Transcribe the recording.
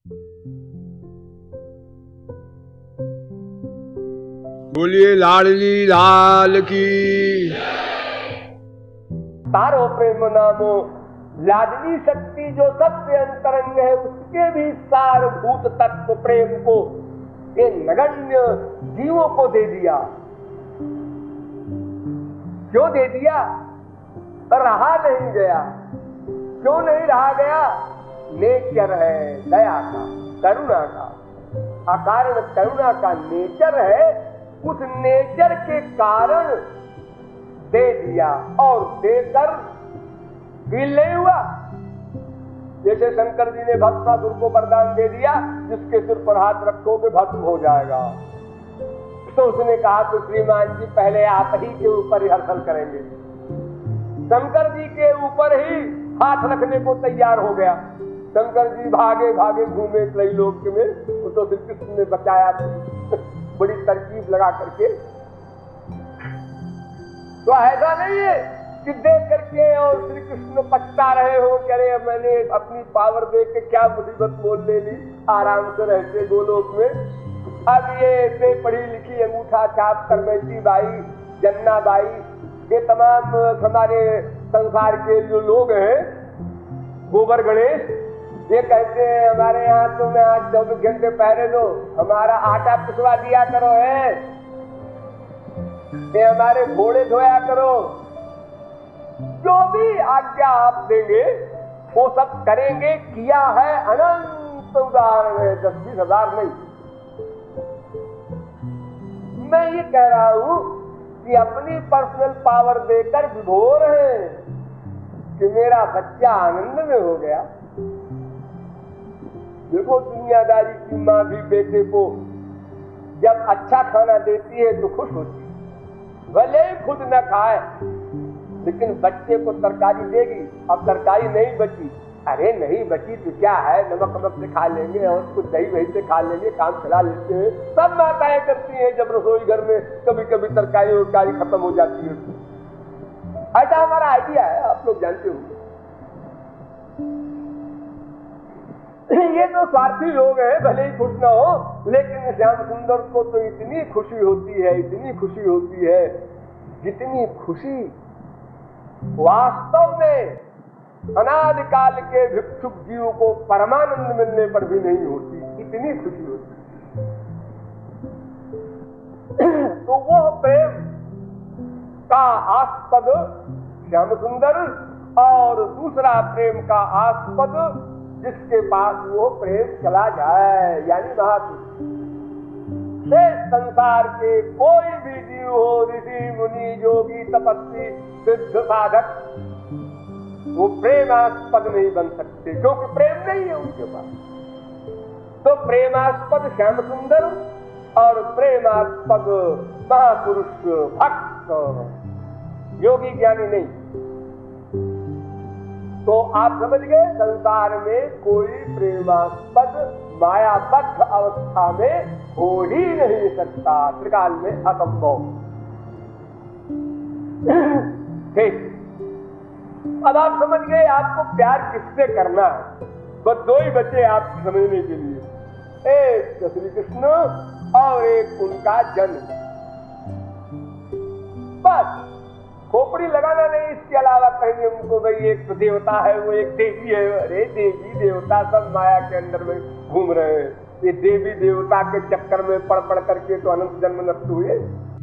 बोलिए लाडली लाल की। तारो प्रेम नामो लाडली शक्ति जो सबसे अंतरंग है, उसके भी सारभूत तत्व प्रेम को ये नगण्य जीवों को दे दिया। क्यों दे दिया? रहा नहीं गया। क्यों नहीं रहा गया? नेचर है दया का, करुणा का, अकारण करुणा का नेचर है। उस नेचर के कारण दे दिया और देकर फील नहीं हुआ। जैसे शंकर जी ने भस्मासुर को वरदान दे दिया, जिसके सिर पर हाथ रखोगे भस्म हो जाएगा। तो उसने कहा तो श्रीमान जी पहले आप ही के ऊपर रिहर्सल करेंगे। शंकर जी के ऊपर ही हाथ रखने को तैयार हो गया। शंकर जी भागे भागे घूमे त्रैलोक में, तो श्री कृष्ण ने बचाया बड़ी तरकीब लगा करके। तो ऐसा नहीं है कि देख करके और श्री कृष्ण पछता रहे हो कि अरे मैंने अपनी पावर देख के क्या मुसीबत मोल ले ली, आराम से रहते गोलोक में। अब ये पढ़ी लिखी अंगूठा छाप करमैती बाई, जन्ना बाई, ये तमाम हमारे संसार के जो लोग हैं, गोबर गणेश, ये कहते हैं हमारे यहाँ तुम आज 24 घंटे पहले दो, हमारा आटा पिसवा दिया करो है, ये हमारे घोड़े धोया करो। जो भी आज्ञा आप देंगे वो सब करेंगे। किया है अनंत उदाहरण है, 10-20 हजार नहीं। मैं ये कह रहा हूं कि अपनी पर्सनल पावर देकर विभोर है कि मेरा बच्चा आनंद में हो गया। देखो दुनियादारी की माँ भी बेटे को जब अच्छा खाना देती है तो खुश होती है, भले ही खुद न खाए, लेकिन बच्चे को तरकारी देगी। अब तरकारी नहीं बची, अरे नहीं बची तो क्या है, नमक नमक से खा लेंगे और कुछ दही वही से खा लेंगे, काम चला लेते हैं। सब माताएं करती हैं जब रसोई घर में कभी कभी तरकारी उरकारी खत्म हो जाती है। ऐसा हमारा आइडिया है, आप लोग जानते हो। ये तो स्वार्थी लोग हैं, भले ही खुश ना हो, लेकिन श्याम सुंदर को तो इतनी खुशी होती है, इतनी खुशी होती है, जितनी खुशी वास्तव में अनादिकाल के भिक्षुक जीव को परमानंद मिलने पर भी नहीं होती, इतनी खुशी होती। तो वो प्रेम का आस्पद श्याम सुंदर और दूसरा प्रेम का आस्पद जिसके पास वो प्रेम चला जाए, यानी महापुरुष। संसार के कोई भी जीव हो, ऋषि मुनि योगी तपस्वी सिद्ध साधक, वो प्रेमास्पद नहीं बन सकते, क्योंकि प्रेम नहीं है उनके पास। तो प्रेमास्पद श्याम सुंदर और प्रेमास्पद महापुरुष भक्त, योगी ज्ञानी नहीं। तो आप समझ गए, संसार में कोई प्रेमास्पद मायाबद्ध अवस्था में हो ही नहीं सकता, त्रिकाल में असंभव। ठीक, अब आप समझ गए आपको प्यार किससे करना है। बस दो ही बचे आप समझने के लिए, एक श्री कृष्ण और एक उनका जन्म। बस खोपड़ी लगाना नहीं, इसके अलावा कहीं उनको भाई एक तो देवता है, वो एक देवी है। अरे देवी देवता सब माया के अंदर में घूम रहे हैं। ये देवी देवता के चक्कर में पड़ करके तो अनंत जन्म नष्ट हुए।